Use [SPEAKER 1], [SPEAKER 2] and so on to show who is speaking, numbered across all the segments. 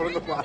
[SPEAKER 1] Eccolo qua.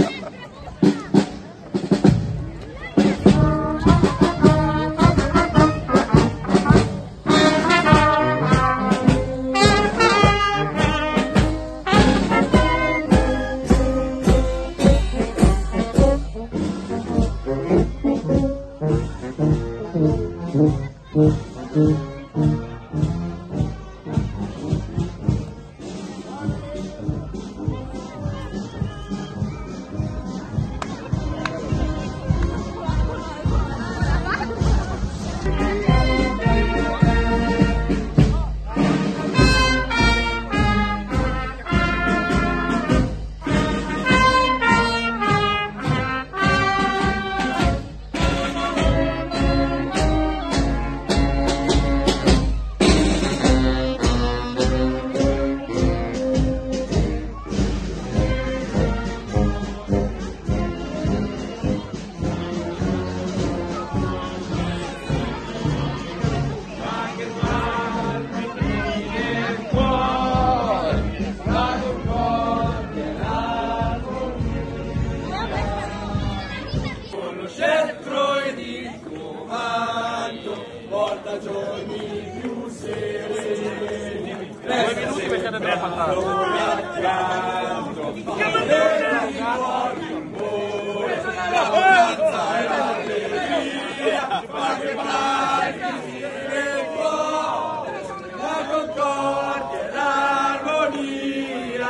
[SPEAKER 2] Porta giorni più sereni,
[SPEAKER 1] 2 minuti perché dobbiamo
[SPEAKER 2] accanto, la forza e l'allegria, ma che parti nel cuore, la concordia e l'armonia.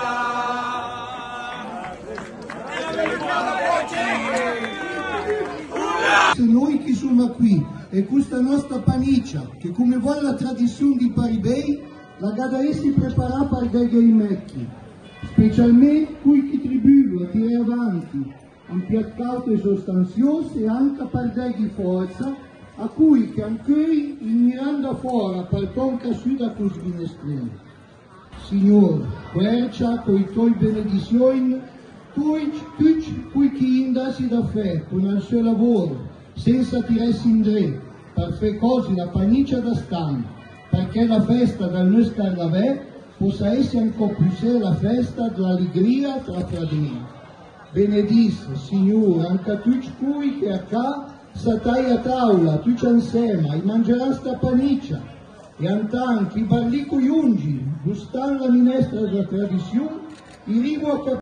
[SPEAKER 3] Noi che siamo qui e questa nostra paniccia, che come vuole la tradizione di Paribei, la gadaresi prepara per dei mecchi, specialmente qui che tribuno a tirare avanti un piatto sostanzioso e anche per dei forza, a cui che anche in mirando fuori per tonca su da cus finestrino. Signore, quercia con i tuoi benedizioni, tutti qui che indasi da fe, con il suo lavoro, senza tirarsi in dre, per fare cose la paniccia da stanno, perché la festa del nostro carnavè possa essere ancora più seria la festa dell'allegria tra fratelli. Benedisse, Signore, anche a tutti voi che a qua satai a tavola, tutti insieme, e mangerà sta paniccia, e anche i barlico iungi, gustando la minestra della tradizione, i rivo a